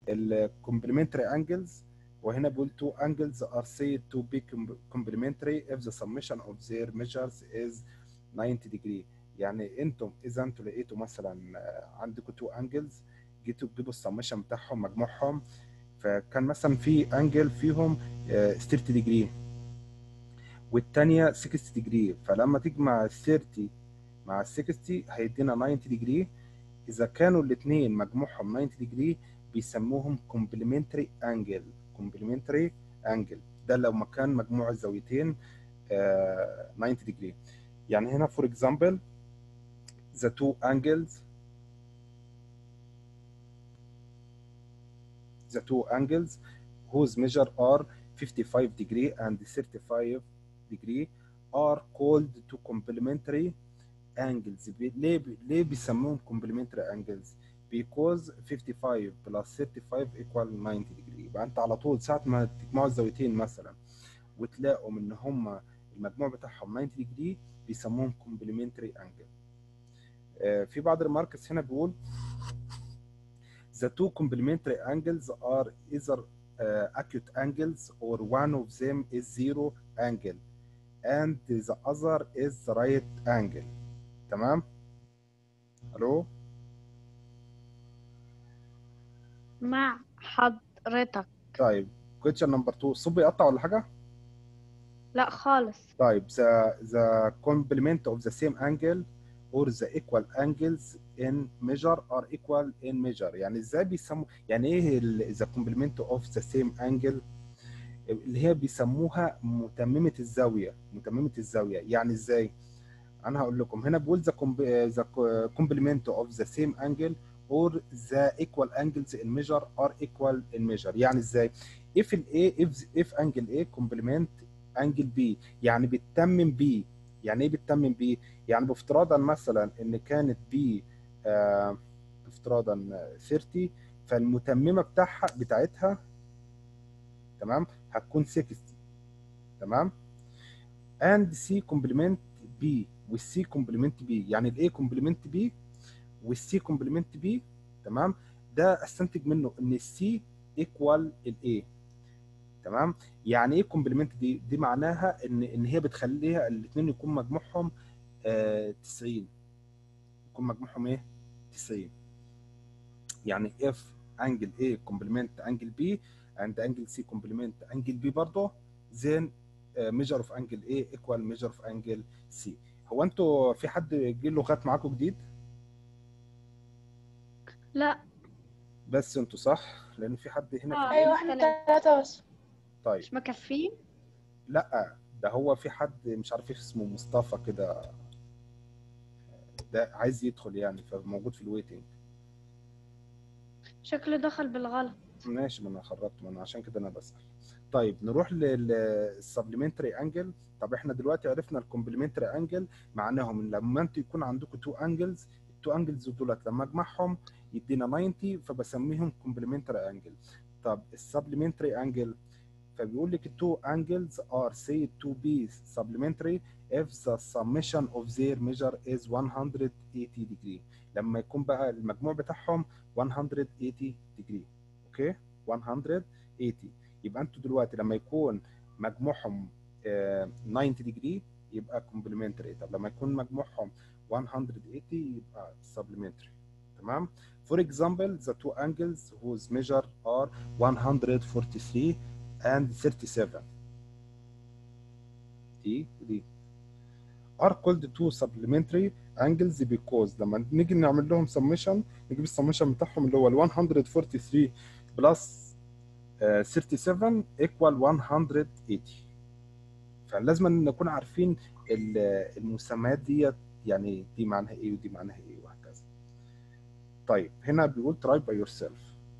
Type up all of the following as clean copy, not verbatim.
الكومبلمنتري انجلز، وهنا بيقول two angles are said to be complementary if the summation of their measures is 90 degree. يعني اذا انتوا لقيتوا مثلا عندكم two angles، جيتوا تجيبوا السمشن بتاعهم مجموعهم، فكان مثلا في انجل فيهم 30 degree والتانية 60 degree، فلما تجمع ال 30 مع ال 60 هيدينا 90 degree. إذا كانوا الاثنين مجموعهم 90 degree بيسموهم complementary angle. complementary angle ده لو ما كان مجموع الزاويتين 90 degree. يعني هنا for example the two angles whose measure are 55 degree and 35 degree are called to complementary angles. ليه بيسموهم complementary angles؟ because 55 plus 35 equal 90 degree. يبقى انت على طول ساعة ما تجمعوا الزاويتين مثلا وتلاقوا ان هما المجموع بتاعهم 90 degree بيسموهم complementary angle. في بعض الماركس هنا بيقول the two complementary angles are either acute angles or one of them is zero angle and the other is the right angle. تمام؟ الو؟ مع حضرتك. طيب question number 2 الصوت بيقطع ولا حاجة؟ لا خالص. طيب the complement of the same angle or the equal angles in measure are equal in measure. يعني ازاي بيسموا، يعني ايه the complement of the same angle؟ اللي هي بيسموها متممة الزاوية. متممة الزاوية يعني ازاي؟ انا هقول لكم. هنا بقول the complement of the same angle or the equal angles in measure are equal in measure. يعني ازاي؟ if ال A if angle A complement angle B يعني بتتمم B. يعني ايه بتتمم B؟ يعني بافتراضا مثلا ان كانت B بافتراضا 30، فالمتممة بتاعتها تمام هتكون 60. تمام and C complement B والسي كومبلمنت بي. يعني الاي كومبلمنت بي والسي كومبلمنت بي. تمام ده استنتج منه ان السي ايكوال الاي. تمام يعني ايه كومبلمنت دي معناها ان هي بتخليها الاثنين يكون مجموعهم 90. يكون مجموعهم ايه 90. يعني if angle A complement angle B and angle C complement angle B برضه then measure of angle A equal measure of angle C. هو انتوا في حد جه لغات معاكم جديد؟ لا. بس انتوا صح؟ لان في حد هنا في ايوه الجروب. احنا 3 بس. طيب مش مكفين. لا ده هو في حد مش عارف ايه اسمه مصطفى كده، ده عايز يدخل يعني فموجود في الويتنج. شكله دخل بالغلط. ماشي ما انا خرجت، ما انا عشان كده انا بسأل. طيب نروح للسبلمنتري انجل. طب احنا دلوقتي عرفنا الكومبلمنتري انجل معناهم ان لما انتوا يكون عندكم تو انجلز، التو انجلز دولت لما اجمعهم يدينا 90 فبسميهم كومبلمنتري انجل. طب السبلمنتري انجل فبيقول لك two angles are said to be supplementary if the summation of their measure is 180 degree. لما يكون بقى المجموع بتاعهم 180 degree. اوكي 180. يبقى انتوا دلوقتي لما يكون مجموعهم 90 degree يبقى complementary. طب لما يكون مجموعهم 180 يبقى supplementary. تمام. For example, the two angles whose measure are 143 and 37 دي are called two supplementary angles because لما نيجي نعمل لهم summation نجيب السمشن بتاعهم اللي هو ال 143 plus 37 equal 180. فلازم نكون عارفين المسميات ديت، يعني دي معناها ايه ودي معناها ايه وهكذا. طيب هنا بيقول try by yourself.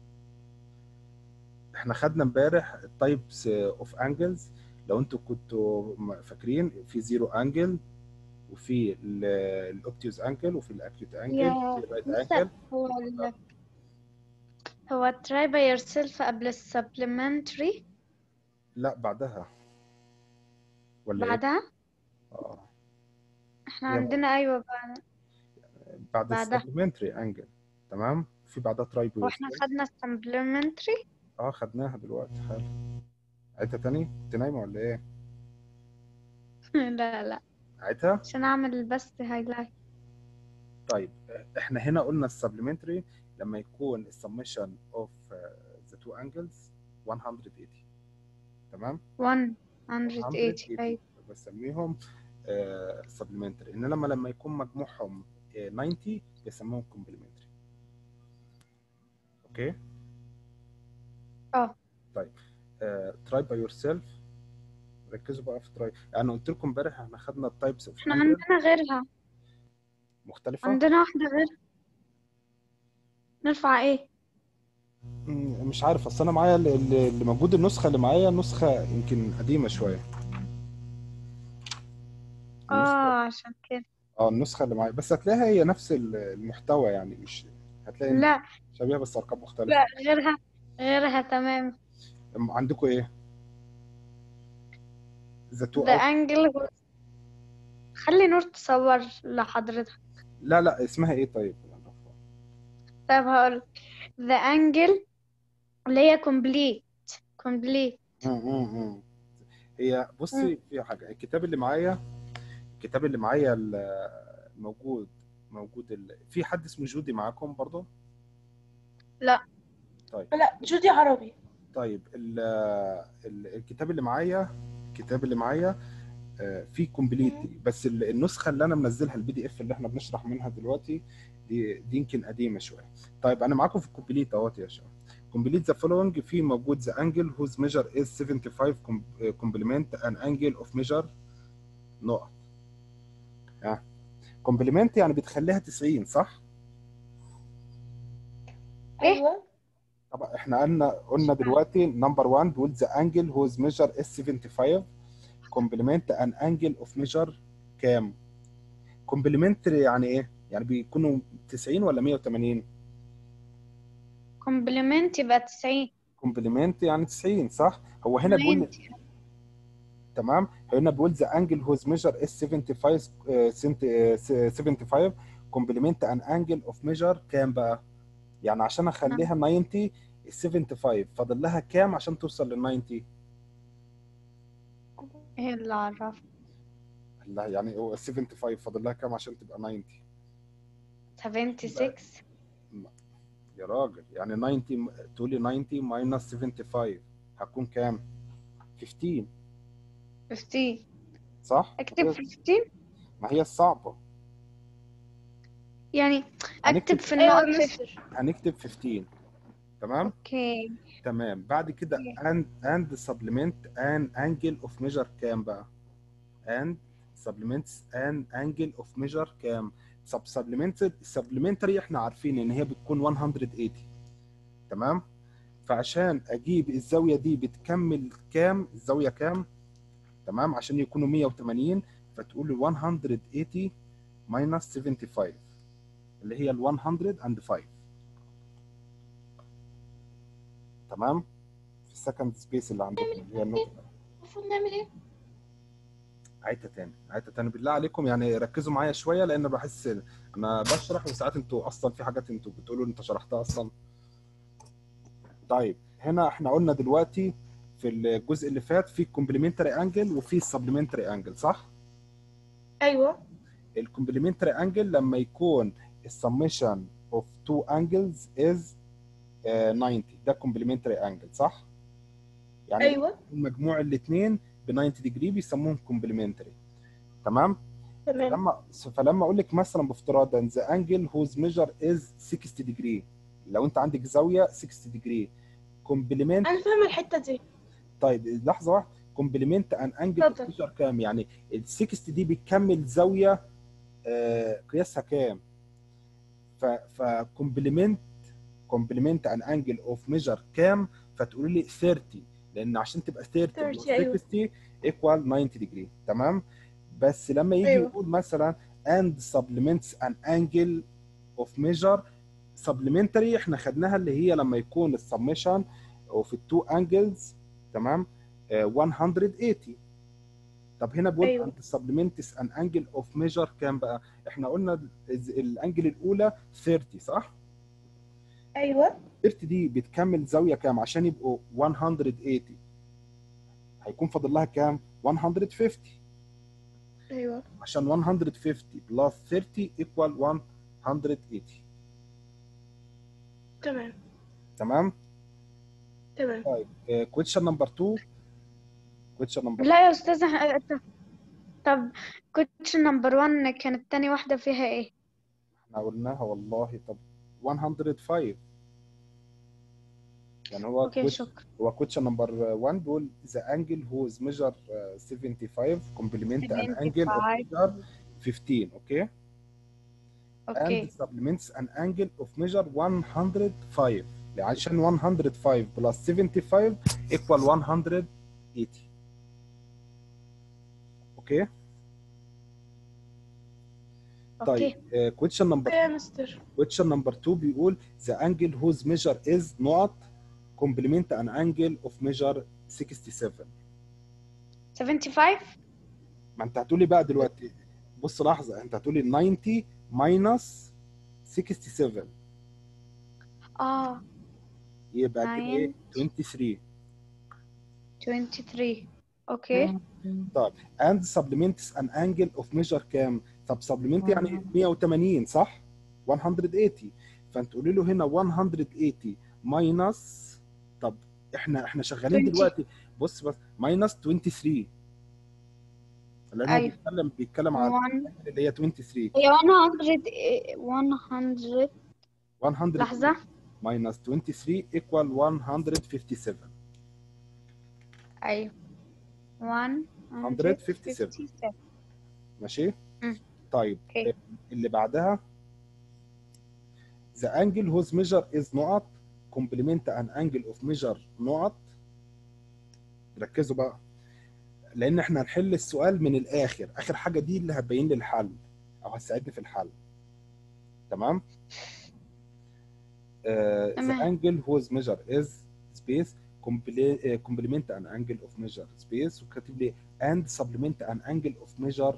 احنا خدنا امبارح التايبس اوف انجلز. لو انتوا كنتوا فاكرين في زيرو انجل وفي الاوبتيوز انجل وفي الاكيوت انجل وفي الرايت انجل. هو هو try by yourself قبل supplementary. لا بعدها ولا ايه؟ بعدها. اه احنا هي عندنا ايوه بعد بعدها. السبلمنتري انجل. تمام وفي بعدها تراي باي يور واحنا سيلف. خدنا supplementary. اه خدناها دلوقتي حالا. عيدها تاني؟ انت نايمه ولا ايه؟ لا لا، عيدها. عشان اعمل بس هايلايت. طيب احنا هنا قلنا السبلمنتري لما يكون السمشن اوف ذا تو انجلز 180. تمام. 180. 180 ايوه. بسميهم سبلمنتري. انما لما يكون مجموعهم 90 بيسموهم كومبلمنتري. اوكي. اه، طيب تراي باي يور سيلف. ركزوا بقى في تراي. انا قلت لكم امبارح احنا خدنا التايبس اوف احنا انجل عندنا غيرها، مختلفه. عندنا واحدة غير. نرفع ايه؟ مش عارف، اصل انا معايا اللي موجود، النسخه اللي معايا نسخه يمكن قديمه شويه. النسخه عشان كده. اه النسخه اللي معايا بس هتلاقيها هي نفس المحتوى يعني، مش هتلاقي لا شبيهه بس ارقام لا، مختلفه. غيرها، غيرها تمام. عندكم ايه؟ ذا تو ده اوت. انجل. خلي نور تصور لحضرتك. لا لا، اسمها ايه طيب؟ طيب هقول the angle اللي هي complete. امم هي بصي في حاجه، الكتاب اللي معايا موجود، في حد اسمه جودي معاكم برضه؟ لا. طيب. لا، جودي عربي. طيب الكتاب اللي معايا، في كومبليتلي، بس النسخه اللي انا منزلها البي دي اف اللي احنا بنشرح منها دلوقتي دي يمكن قديمه شويه. طيب انا معاكم في الكومبليت اهوت يا شباب. كومبليت ذا فولوينج، في موجود ذا انجل هوز ميجر از 75 كومبلمنت ان انجل اوف ميجر نقط. ها كومبلمنت يعني بتخليها 90 صح؟ ايه؟ ايوه. طبعا احنا قلنا دلوقتي نمبر 1 بيقول ذا انجل هوز ميجر از 75 كومبلمنت ان انجل اوف ميجر كام؟ كومبلمنت يعني ايه؟ يعني بيكونوا 90 ولا 180؟ كومبلمنت يبقى 90. كومبلمنت يعني 90 صح؟ هو هنا بيقول 90. تمام. هنا بيقول ذا انجل هوز ميجر اس 75 75 كومبلمنت ان انجل اوف ميجر كام بقى؟ يعني عشان اخليها 90 ال 75 فاضل لها كام عشان توصل لل 90؟ ايه اللي عرف؟ لا يعني هو ال 75 فاضل لها كام عشان تبقى 90؟ 76. يا راجل يعني 90، تقولي 90 ماينس 75 هتكون كام؟ 15 15. صح؟ اكتب 15. ما هي الصعبة. يعني اكتب هنكتب في ايوه النقط يا 15. مستر. هنكتب 15. تمام. اوكي. تمام بعد كده and supplement an angle of measure كام بقى؟ and supplements an angle of measure كام؟ supplementary احنا عارفين ان هي بتكون 180. تمام. فعشان اجيب الزاويه دي بتكمل كام، الزاويه كام، تمام، عشان يكونوا 180 فتقول 180 minus 75 اللي هي ال 105. تمام. في السكند سبيس اللي عندكم اللي هي النقطه. المفروض نعمل ايه؟ عيدها تاني بالله عليكم، يعني ركزوا معايا شويه لان بحس انا بشرح وساعات انتوا اصلا في حاجات انتوا بتقولوا انت شرحتها اصلا. طيب هنا احنا قلنا دلوقتي في الجزء اللي فات في كومبلمنتري انجل وفي سبلمنتري انجل صح؟ ايوه. الكومبلمنتري انجل لما يكون السميشن اوف تو انجلز از 90 ده كومبلمنتري انجل صح؟ يعني ايوه. مجموع الاثنين ب 90 ديجري بيسموهم كومبلمنتري. تمام. تمام. فلما اقول لك مثلا بافتراض ان ذا انجل هوز ميجر از 60 ديجري، لو انت عندك زاويه 60 ديجري كومبلمنت. انا فاهمه الحته دي. طيب لحظه واحده، كومبلمنت ان انجل اوف اتفضل. ميجر كام؟ يعني ال 60 دي بتكمل زاويه قياسها كام؟ كومبلمنت ان انجل اوف ميجر كام؟ فتقولي لي 30 لان عشان تبقى 30 بلس 30. ايوه. 60 ايكوال 90 ديجري. تمام. بس لما يجي ايوه. يقول مثلا and supplements an angle of measure supplementary احنا خدناها اللي هي لما يكون السمشن اوف التو انجلز تمام 180. طب هنا بقول ايوه. and supplements an angle of measure كام بقى؟ احنا قلنا الانجل الاولى 30 صح؟ ايوه 30 دي بتكمل زاويه كام عشان يبقوا 180؟ هيكون فاضل لها كام؟ 150. ايوه عشان 150 بلس 30 equal 180. تمام تمام؟ تمام. طيب question number 2. question number لا يا أستاذة، طب كوتش نمبر 1 كانت تاني واحدة فيها ايه؟ احنا قلناها والله. طب 105 يعني هو اوكي شكرا. question number 1 بيقول the angle whose measure 75 complement an angle of 75. measure 15. اوكي. and اوكي supplements an angle of measure 105 عشان 105 plus 75 equal 180. اوكي. طيب اوكي question number يا مستر. 2 بيقول the angle whose measure is نقط complement an angle of measure 67. 75. ما انت هتقولي بقى دلوقتي، بص لحظه، انت هتقولي 90 minus 67 اه يبقى كده ايه؟ 9 23. 23. اوكي طب and supplements an angle of measure كام؟ طب supplement يعني 180 صح؟ 180. فانت تقولي له هنا 180 minus. طب احنا شغالين 20. دلوقتي. بص بس minus 23 لان هو ايوه بيتكلم على 1 اللي هي 23. هي 100 100 لحظة. minus 23 equal 157. ايوه 157 157. ماشي. أمم، طيب اوكي اللي بعدها the angle whose measure is نقط complement an angle of measure نقط. ركزوا بقى لان احنا هنحل السؤال من الاخر، اخر حاجه دي اللي هتبين لي الحل او هتساعدني في الحل. تمام. the تمام. angle whose measure is space complement an angle of measure space وكاتب لي and supplement an angle of measure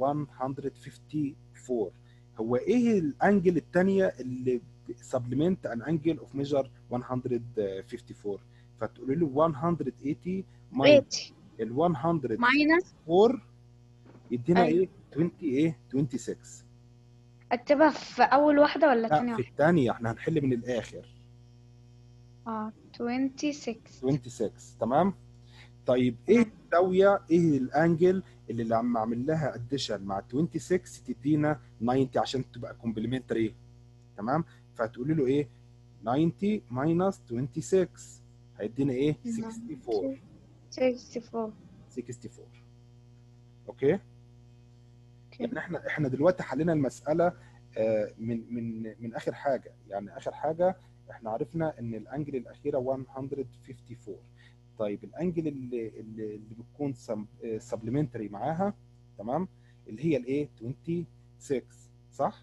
154. هو ايه الانجل الثانيه اللي supplement an angle of measure 154؟ فتقولي له 180 minus 80 ال 104 ماينس. يدينا ايوه ايه؟ 20 ايه؟ 26. اكتبها في اول واحدة ولا لا تاني في واحدة؟ الثانيه، احنا هنحل من الاخر. 26. 26 تمام. طيب ايه تمام. الزاويه، ايه الانجل اللي لما اعمل لها اديشن مع 26 تدينا 90 عشان تبقى كومبلمنتري؟ تمام. فهتقولي له ايه؟ 90 minus 26 هيدينا ايه؟ 64. 64. 64. اوكي. اوكي يعني احنا دلوقتي حلينا المساله من اخر حاجه، يعني اخر حاجه احنا عرفنا ان الانجل الاخيره 154. طيب الانجل اللي بتكون سبلمنتري معاها، تمام، اللي هي الايه؟ 26 صح؟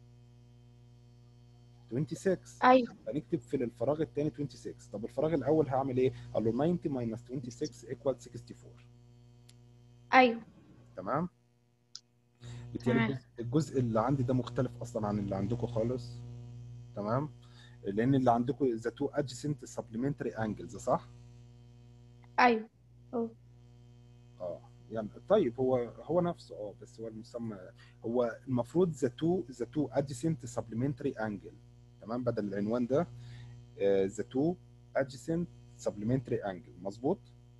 26. ايوه هنكتب في الفراغ الثاني 26. طب الفراغ الاول هعمل ايه؟ اقول له 90 minus 26 equal 64. ايوه تمام. بالتالي تمام. الجزء اللي عندي ده مختلف اصلا عن اللي عندكم خالص. تمام. لان اللي عندكم ذا تو ادجسنت سبلمنتري انجلز صح؟ ايوه أوه. اه يعني طيب هو نفسه بس هو المسمى هو المفروض ذا تو ادجسنت سبلمنتري انجل. تمام بدل العنوان ده ذا تو ادجسنت سبلمنتري انجل مظبوط.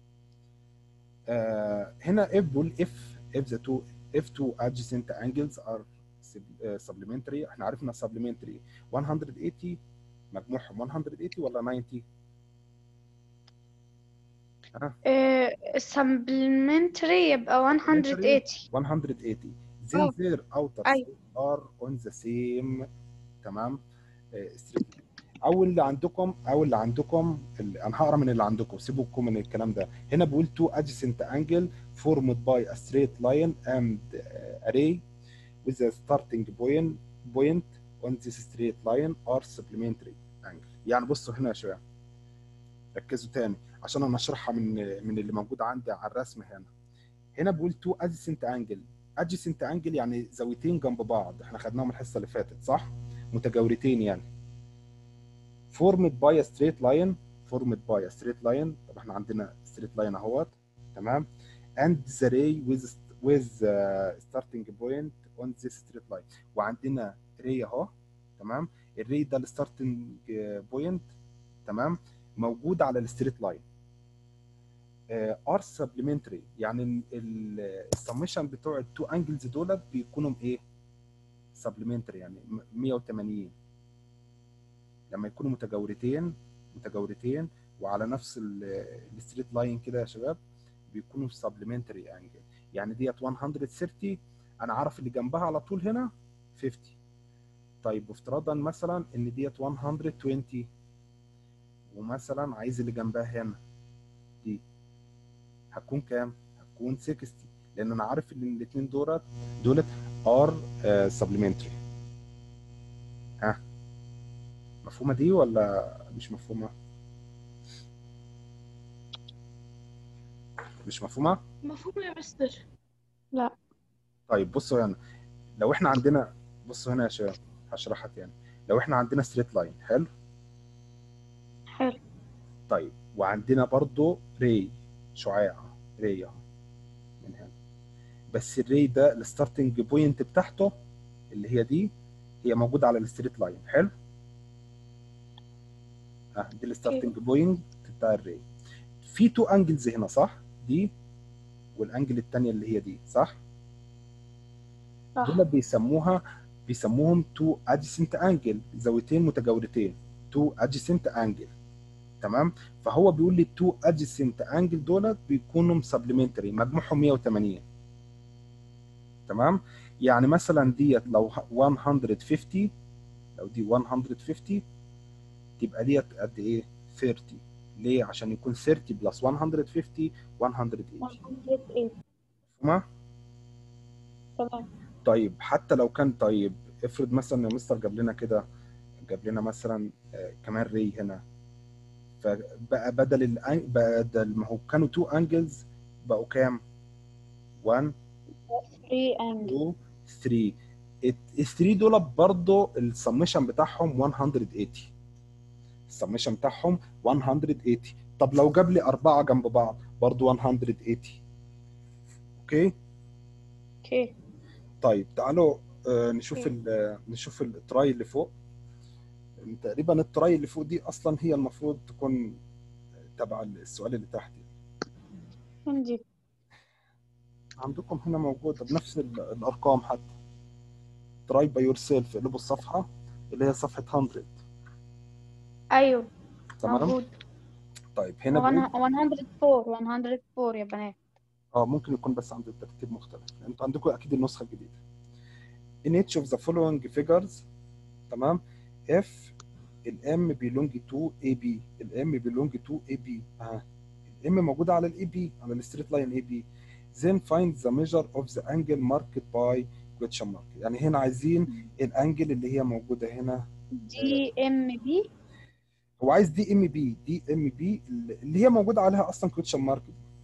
هنا if بقول if two adjacent angles are supplementary. احنا عرفنا supplementary 180 مجموعهم 180 ولا 90؟ ها supplementary يبقى 180. 180 then اه their outer ايوه side are on the same. تمام. straight line. انا هقرا من اللي عندكم، سيبوكم من الكلام ده. هنا بقول two adjacent angle formed by a straight line and array with a starting point on this straight line are supplementary angle. يعني بصوا هنا شويه، ركزوا تاني عشان انا اشرحها من اللي موجود عندي على الرسم هنا. هنا بقول تو ادجسنت انجل. ادجسنت انجل يعني زاويتين جنب بعض، احنا خدناهم الحصه اللي فاتت صح؟ متجاورتين يعني. formed by a straight line طب احنا عندنا straight line اهوت، تمام، and the ray with starting point on this straight line، وعندنا ray اهو، تمام، الري ده الستارتنج بوينت، تمام، موجود على الستريت لاين. ار سبلمنتري يعني السمشن بتوع التو انجلز دولت بيكونوا ايه؟ سبلمنتري، يعني 180 لما يكونوا متجاورتين وعلى نفس الستريت لاين كده يا شباب بيكونوا سبلمنتري انجل. يعني ديت 130، انا عارف اللي جنبها على طول هنا 50. طيب افتراضا مثلا ان ديت 120 ومثلا عايز اللي جنبها هنا دي هتكون كام؟ هتكون 60، لان انا عارف ان الاثنين دولت ار سبلمنتري. ها مفهومه دي ولا مش مفهومه؟ مش مفهومه؟ مفهوم يا مستر. لا. طيب بصوا هنا، لو احنا عندنا، بصوا هنا يا شباب هشرحها تاني. لو احنا عندنا ستريت لاين حلو، حلو. طيب وعندنا برضو شعاع ري اهو من هنا، بس الري ده الستارتنج بوينت بتاعته اللي هي دي هي موجوده على الستريت لاين، حلو، دي الستارتنج بوينت بتاع الري. في تو انجلز هنا صح؟ دي والانجل الثانيه اللي هي دي صح؟ صح. دول بيسموهم تو ادجسنت انجل، زاويتين متجاورتين، تو ادجسنت انجل، تمام. فهو بيقول لي التو ادجسنت انجل دول بيكونوا سبلمنتري مجموعهم 180، تمام. يعني مثلا ديت لو 150، لو دي 150 تبقى ديت قد ايه؟ 30. ليه؟ عشان يكون 30 بلس 150 180. 108. مفهومه؟ تمام. طيب حتى لو كان، طيب افرض مثلا يا مستر جاب لنا كده، جاب لنا مثلا كمان ري هنا، فبقى بدل ما هو كانوا 2 انجلز بقوا كام؟ 1 3 انجل. 2 3. ال 3 دول برضه السمشن بتاعهم 180، السمشن بتاعهم 180. طب لو جاب لي 4 جنب بعض برضه 180. اوكي؟ اوكي. طيب تعالوا نشوف التراي اللي فوق. تقريبا التراي اللي فوق دي اصلا هي المفروض تكون تبع السؤال اللي تحت. عندي. عندكم هنا موجوده بنفس الارقام حتى. تراي باي يور سيلف، اقلبوا الصفحه اللي هي صفحه 100، ايوه تمام. موجود. طيب هنا بيقول 104 يا بنات. ممكن يكون بس عند الترتيب مختلف، انتوا عندكم اكيد النسخه الجديده. in each of the following figures، تمام، if الام belong to AB، الام belong to AB، الام موجوده على الاي بي، على الستريت لاين اي بي، then find the measure of the angle marked by question mark. يعني هنا عايزين الانجل اللي هي موجوده هنا، دي ام بي. هو عايز دي ام بي اللي هي موجوده عليها اصلا question mark.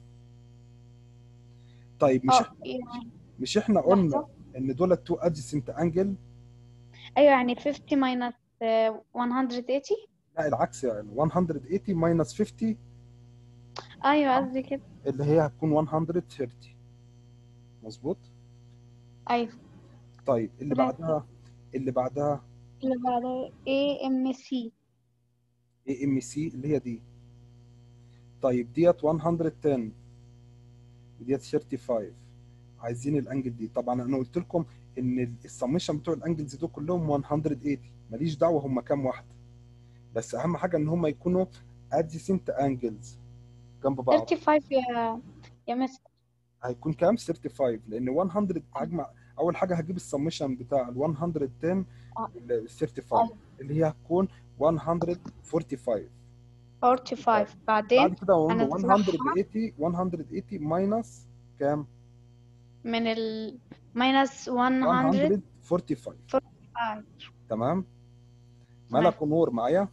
طيب يعني مش احنا قلنا لحظة. ان دول تو ادجسنت انجل؟ ايوه يعني 50 minus 180. لا العكس، يعني 180 ماينس 50 ايوه قصدي كده. اللي هي هتكون 130، مظبوط. ايوه. طيب اللي برافو. بعدها اللي بعدها AMC. اي ام سي اللي هي دي. طيب ديت 110 وديت 35، عايزين الانجل دي. طبعا انا قلت لكم ان السميشن بتوع الانجلز دول كلهم 180، ماليش دعوه هم كام واحده، بس اهم حاجه ان هم يكونوا ادجسنت انجلز جنب بعض. 35 يا مستر. هيكون كام؟ 35، لان 100 هجمع اول حاجه هجيب السميشن بتاع ال 110 وال 35 اللي هي هتكون 145. 45 بعدين بعد كده اقول له هنطرحها 180 ماينس كام؟ من ال minus 145. 145، تمام. تمام. ملك ونور معايا؟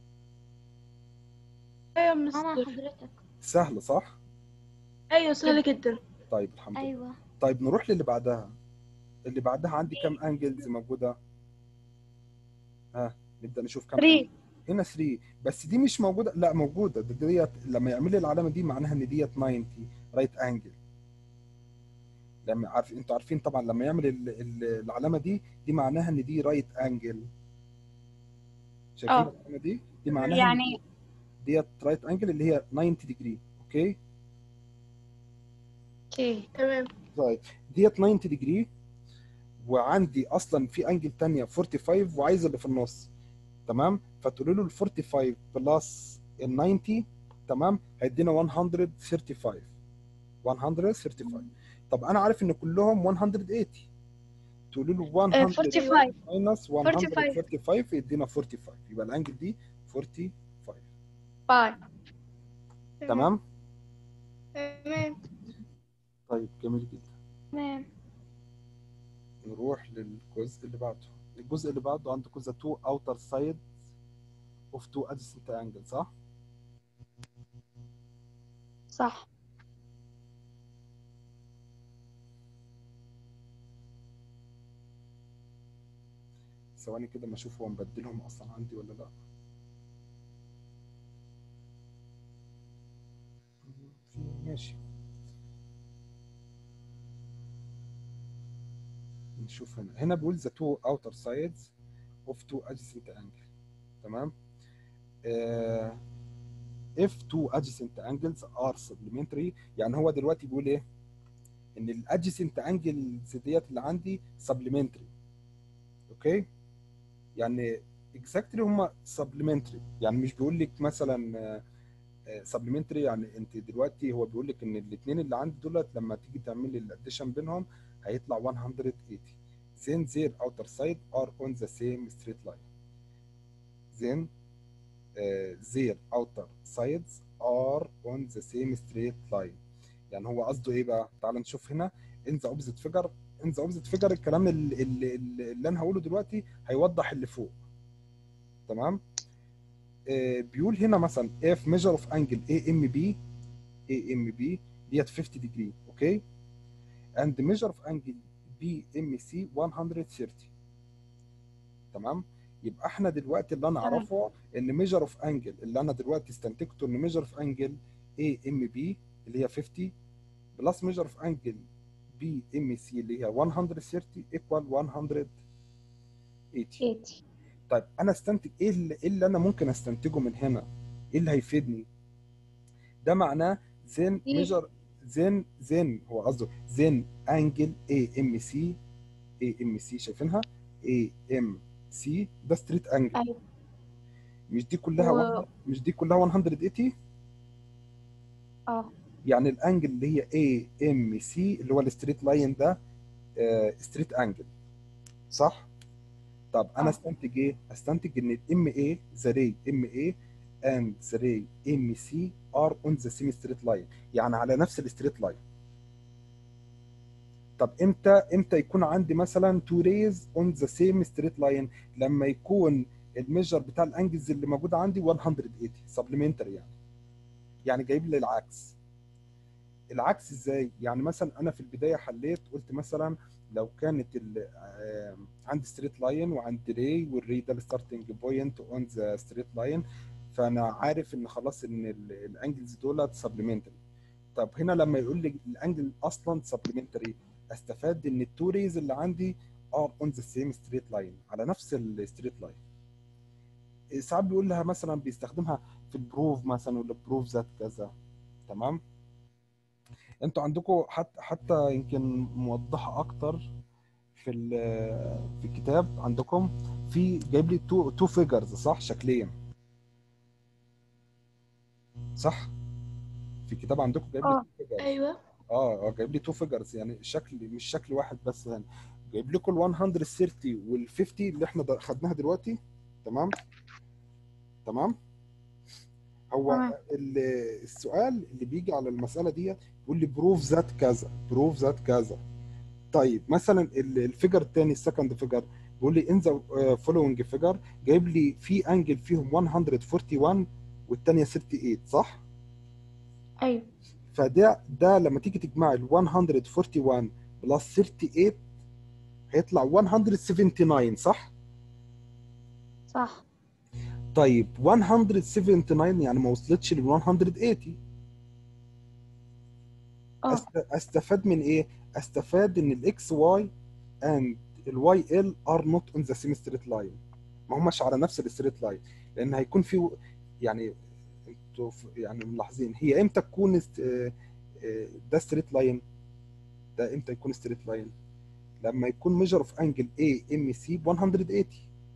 ايوه أنا مستر. حضرتك. سهل صح؟ ايوه سهل جدا. طيب الحمد لله. أيوة. طيب نروح للي بعدها. اللي بعدها عندي كام انجلز موجوده؟ نبدا نشوف كام 3. انجل. هنا 3 بس دي مش موجوده. لا موجوده، ديت لما يعمل لي العلامه دي معناها ان ديت 90 رايت انجل. لما انتوا عارفين طبعا لما يعمل العلامه دي معناها ان دي رايت انجل. شايفين اه العلامه دي معناها ان يعني ديت رايت انجل اللي هي 90 ديجري. اوكي اوكي تمام. طيب ديت 90 ديجري، وعندي اصلا في انجل ثانيه 45 وعايز اللي في النص. تمام، فتقولوا له ال 45 بلس ال 90 تمام هيدينا 135. 135. طب انا عارف ان كلهم 180، تقولوا له 100 ايوه 45 ماينس 45 135 يدينا 45، يبقى الانجل دي 45. 5 تمام تمام. تمام طيب جميل جدا. تمام. نروح للجزء اللي بعده. الجزء اللي بعده عندكم the two outer sides of two adjacent angles صح؟ صح. ثواني كده ما اشوف هو مبدلهم اصلا عندي ولا لا. ماشي نشوف هنا بيقول the two outer sides of two adjacent angles. تمام. if two adjacent angles are supplementary، يعني هو دلوقتي بيقول ايه؟ ان الادجسنت انجلز ديت اللي عندي supplementary. اوكي يعني اكزاكتلي هم supplementary، يعني مش بيقول لك مثلا supplementary. يعني انت دلوقتي هو بيقول لك ان الاثنين اللي عندي دولت لما تيجي تعمل لي الاديشن بينهم هيطلع 180. then their outer side are on the same straight line. then their outer sides are on the same straight line. يعني هو قصده ايه بقى؟ تعال نشوف هنا in the opposite figure. in the opposite figure الكلام اللي انا هقوله دلوقتي هيوضح اللي فوق. تمام. بيقول هنا مثلا if measure of angle AMB ديت 50 degree اوكي and measure of angle BMC 130. تمام. يبقى احنا دلوقتي اللي انا تمام اعرفه ان measure of angle اللي انا دلوقتي استنتجته ان measure of angle AMB اللي هي 50 بلس measure of angle BMC اللي هي 130 equal 180. 80. طيب انا استنتج ايه اللي انا ممكن استنتجه من هنا؟ ايه اللي هيفيدني؟ ده معناه then دي measure then هو قصده then angle AMC شايفينها AMC ده ستريت انجل. ايوه مش دي كلها و مش دي كلها 180. اه يعني الانجل اللي هي AMC اللي هو الستريت لاين ده ستريت انجل صح؟ طب انا اه استنتج ايه؟ استنتج ان الام اي ذا ري ام اي and the ray MC are on the same straight line، يعني على نفس الستريت لاين. طب امتى يكون عندي مثلا two rays on the same straight line؟ لما يكون الميجر بتاع الانجلز اللي موجوده عندي 180 supplementary. يعني جايب لي العكس. العكس ازاي؟ يعني مثلا انا في البدايه حليت قلت مثلا لو كانت عندي ستريت لاين وعندي ري والري ده الستارتنج بوينت اون ذا ستريت لاين، فانا عارف ان خلاص ان الانجلز دول سبلمنتري. طب هنا لما يقول لي الانجل اصلا سبلمنتري استفاد ان التو ريز اللي عندي ار اون ذا سيم ستريت لاين على نفس الستريت لاين. ساعات بيقول لها مثلا بيستخدمها في البروف مثلا ولا بروف ذات كذا. تمام. انتوا عندكم حتى يمكن موضحه اكتر في في الكتاب عندكم في جايب لي تو فيجرز صح شكليا صح؟ في الكتاب عندكم جايب لي اه تو فيجرز. ايوه اه جايب لي تو فيجرز يعني شكل مش شكل واحد بس. هنا جايب لكم ال 130 وال 50 اللي احنا خدناها دلوقتي. تمام. تمام. هو تمام السؤال اللي بيجي على المساله دي يقول لي بروف ذات كذا بروف ذات كذا. طيب مثلا الفيجر الثاني السكند فيجر بيقول لي ان ذا فولوينج فيجر جايب لي في انجل فيهم 141 والثانيه 38 صح؟ ايوه ده لما تيجي تجمع ال 141 بلس 38 هيطلع 179 صح؟ صح. طيب 179 يعني ما وصلتش لل 180. اه استفاد من ايه؟ استفاد ان الاكس واي and الواي ال are not on the same straight line، ما هماش على نفس الستريت لاين، لان هيكون في يعني انتوا يعني ملاحظين هي امتى تكون ده ستريت لاين، ده امتى يكون ستريت لاين؟ لما يكون ميجر اوف انجل اي ام سي ب 180.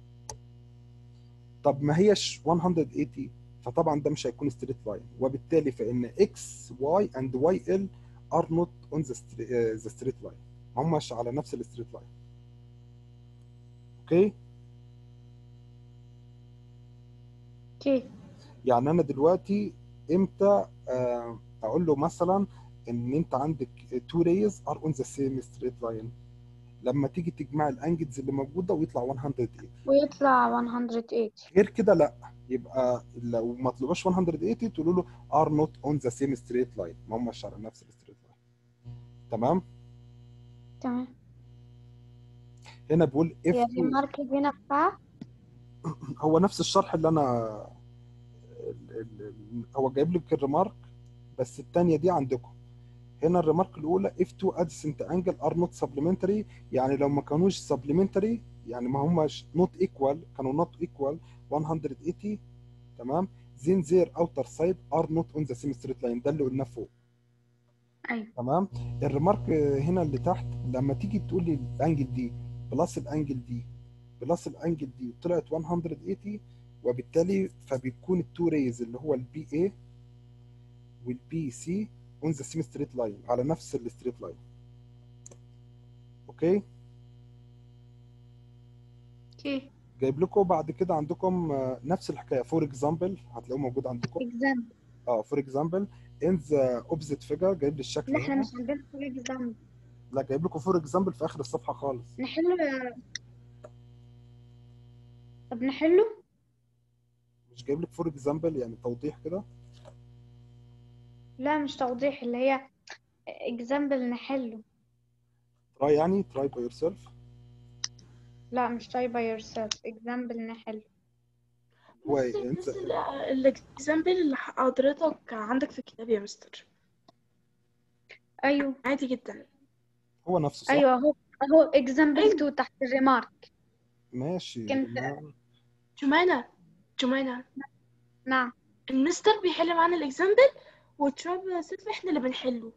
طب ما هيش 180، فطبعا ده مش هيكون ستريت لاين، وبالتالي فان اكس واي اند واي ال ار نوت اون ذا ستريت لاين، ما هماش على نفس الستريت لاين. اوكي، اوكي. يعني انا دلوقتي امتى اقول له مثلا ان انت عندك تو ريز ار اون ذا سيم ستريت لاين؟ لما تيجي تجمع الانجلز اللي موجوده ويطلع 180. ويطلع 180. غير كده لا، يبقى لو ما طلعوش 180 تقولوا له ار نوت اون ذا سيم ستريت لاين، ما هماش على نفس الستريت لاين. تمام. تمام. هنا بيقول هي اف تو، الريمارك دي نفعها؟ هو نفس الشرح اللي انا هو جايب لك الريمارك، بس الثانيه دي عندكم. هنا الريمارك الاولى if two adjacent angle are not supplementary، يعني لو ما كانوش supplementary يعني ما هماش not equal، كانوا not equal 180. تمام. then their outer side are not on the same straight line، ده اللي قلناه فوق. ايوه. تمام. الريمارك هنا اللي تحت لما تيجي تقول لي الانجل دي بلس الانجل دي بلس الانجل دي طلعت 180، وبالتالي فبيكون التو ريز اللي هو البي اي والبي سي اون ذا سيم ستريت لاين، على نفس الستريت لاين. اوكي. اوكي. جايب لكم بعد كده عندكم نفس الحكايه، فور اكزامبل هتلاقوه موجود عندكم. اكزامبل. فور اكزامبل ان ذا اوبزيت فيجر، جايب لي الشكل لا احنا هنا. مش عندنا فور اكزامبل. لا جايب لكم فور اكزامبل في اخر الصفحه خالص. نحله. طب نحله. مش جايب لك فور اكزامبل يعني توضيح كده؟ لا مش توضيح، اللي هي اكزامبل نحله. تراي يعني تراي باي يور سيلف. لا مش try by yourself، اكزامبل نحله. هو مستر انت نفس الاكزامبل اللي حضرتك عندك في الكتاب يا مستر، ايوه. عادي جدا. هو نفسه صح؟ ايوه اهو اكزامبل ايوه 2 تحت الريمارك. ماشي كنت. جمانة، جمانة، نعم. المستر بيحل معانا الاكزامبل وتراب سيلف احنا اللي بنحله.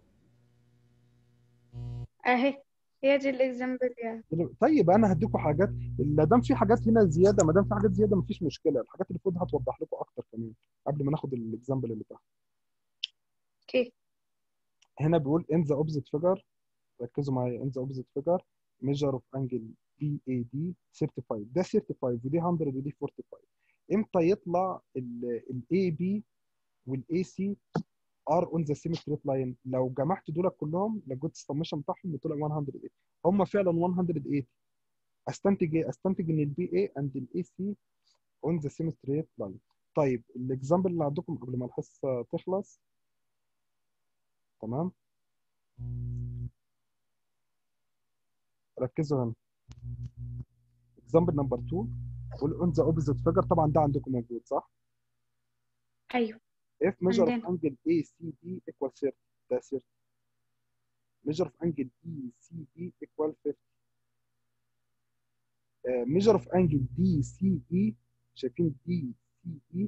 اهي هي دي الاكزامبل يعني. طيب انا هديكم حاجات، ما دام في حاجات هنا زياده، ما دام في حاجات زياده مفيش مشكله، الحاجات اللي فوق دي هتوضح لكم اكتر كمان قبل ما ناخد الاكزامبل اللي تحت. اوكي. هنا بيقول ان ذا اوبزيت فيجر، ركزوا معايا، ان ذا اوبزيت فيجر ميجر اوف انجل بي اي دي 35، ده 35 ودي 100 ودي 45. امتى يطلع الاي بي والاي سي ار اون ذا سيم ستريت لاين؟ لو جمعت دول كلهم، لو جبت السمشن بتاعهم وطلع 180، هم فعلا 180. استنتج ايه؟ استنتج ان البي اي اند الاي سي اون ذا سيم ستريت لاين. طيب الاكزامبل اللي عندكم قبل ما الحصه تخلص. تمام. ركزوا هنا. اكزامبل نمبر 2 بيقول اون ذا اوبوزيت فيجر، طبعا ده عندكم موجود صح؟ ايوه if measure of عندنا. angle ACB equal 30، ده 30. measure of angle ECB equal 50. measure of angle DCE، شايفين DCE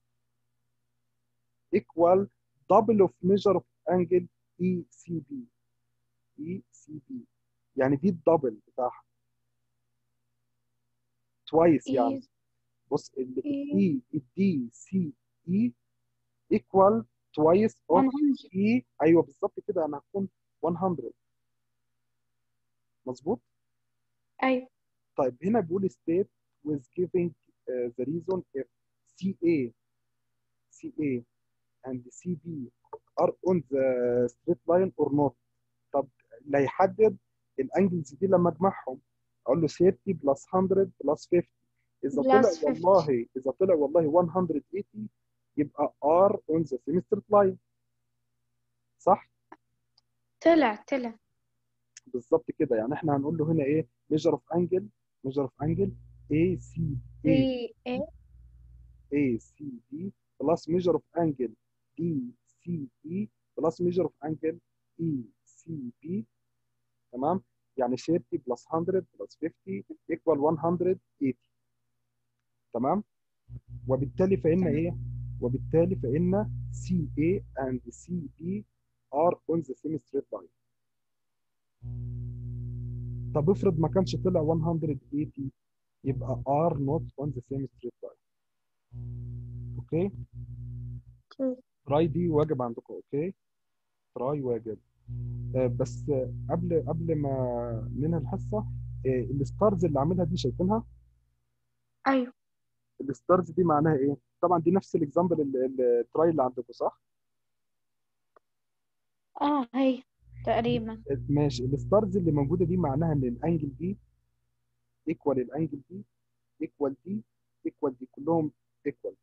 equal double of measure of angle ECB. ECB يعني دي الدبل بتاعها، توايس يعني. ايه. بص ايه. الدي سي اي equal twice of 100. E، ايوه بالظبط كده، انا هكون 100. مظبوط. ايوه. طيب هنا بيقول state with giving the reason if CA CA and CB are on the straight line or not. طب اللي هيحدد الانجلز دي لما اجمعهم، اقول له 30 بلس 100 بلس 50. اذا طلع بلس 50. والله اذا طلع والله 180 يبقى R on the same straight line، صح؟ طلع. بالظبط كده، يعني احنا هنقول له هنا ايه؟ measure of angle A C A 3 ايه. ACD بلس ميجر اوف انجل DCE بلس ميجر اوف انجل ECB. تمام؟ يعني 30 بلس 100 بلس 50 equal 180. تمام؟ وبالتالي فإن تمام. إيه؟ وبالتالي فإن CA and CB are on the same straight line. طب افرض ما كانش طلع 180 يبقى are not on the same straight line. اوكي؟ اوكي. تراي دي واجب عندكم. اوكي؟ تراي واجب. بس قبل ما ننهي الحصه، الستارز اللي عاملها دي شايفينها؟ ايوه. الستارز دي معناها ايه؟ طبعا دي نفس الاكزامبل التراي اللي عندكم صح؟ اه هي تقريبا. ماشي. الستارز اللي موجوده دي معناها ان الانجل دي ايكوال الانجل دي ايكوال دي ايكوال دي كلهم ايكوال.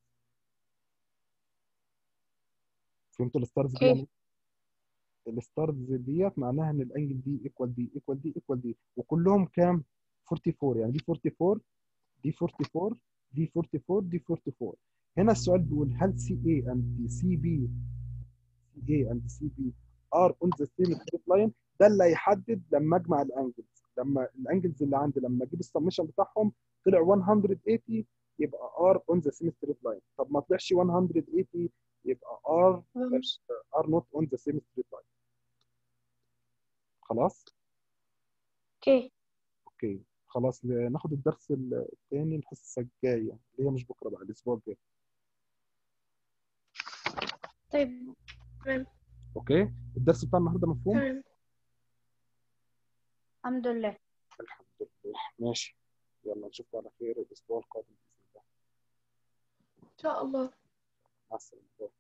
فهمتوا الستارز دي يعني اوكي. إيه؟ الستارز ديت معناها ان الانجل دي ايكوال دي ايكوال دي ايكوال دي وكلهم كام؟ 44. يعني دي 44 دي 44 دي 44 دي 44. هنا السؤال بيقول هل سي اي اند سي بي ار اون ذا سيم ستريت لاين؟ ده اللي هيحدد لما اجمع الانجلز. لما الانجلز اللي عندي لما اجيب السمشن بتاعهم طلع 180 يبقى ار اون ذا سيم ستريت لاين. طب ما طلعش 180 يبقى ماشي. ار نوت اون ذا سيم ستريت لاين. خلاص؟ اوكي. اوكي. خلاص ناخد الدرس الثاني الحصه الجايه اللي هي مش بكره بقى الاسبوع الجاي. طيب. تمام. اوكي. الدرس بتاع النهارده مفهوم؟ تمام. الحمد لله. الحمد لله. ماشي. يلا نشوفكم على خير الاسبوع القادم باذن الله. إن شاء الله. مع السلامه.